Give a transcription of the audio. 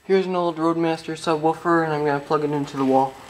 Here's an old Roadmaster subwoofer, and I'm going to plug it into the wall.